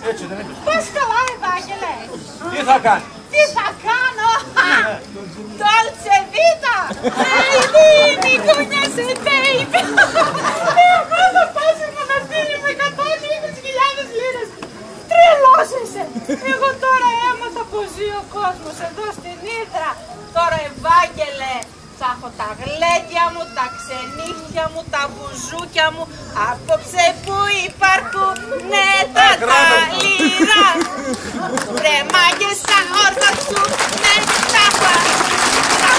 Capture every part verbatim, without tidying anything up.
Έτσι δεν είπες. Πας καλά, Ευάγγελε. Τι θα κάνει. Τι θα κάνω. Dolce Vita. Baby, κούνιασε, baby. Εγώ θα πάω σε μοναστήρι με εκατόν είκοσι χιλιάδες λίρες. Τρελός είσαι. Εγώ τώρα έμαθα πως ζει ο κόσμος εδώ στην Ύδρα. Τώρα, Ευάγγελε, θα έχω τα γλέντια μου, τα ξενύχια μου, τα μπουζούκια μου. Απόψε που υπάρχουνε τα ταλίρα. Βρε μάγκες θα ορθωθούνε τα χαρτιά.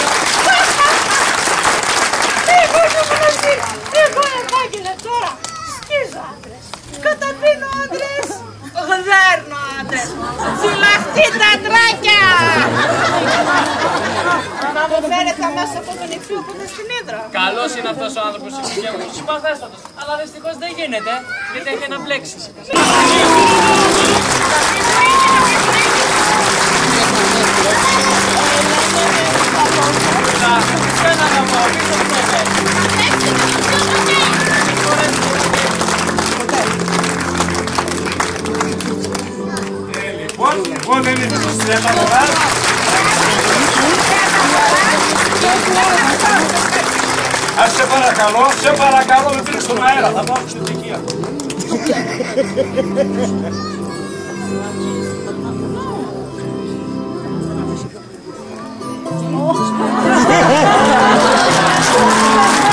Εγώ στο μοναστήρι, εγώ, Ευάγγελε, τώρα σκίζω άντρες, καταπίνω άντρες, γδέρνω άντρες, φυλαχτεί τα τράκια. Να μου φέρετε αμέσως από τον Ιφείο που είναι στην Ύδρα. Καλός είναι αυτός ο άνθρωπος, συμπαθέστατος, αλλά δυστυχώς δεν γίνεται, γιατί έχει να μπλέξει. Λοιπόν, δεν είναι στο στρέφα τώρα. Ας σε παρακαλώ, σε παρακαλώ, με πήρες στον αέρα, θα πάω στην ηλικία. Oh,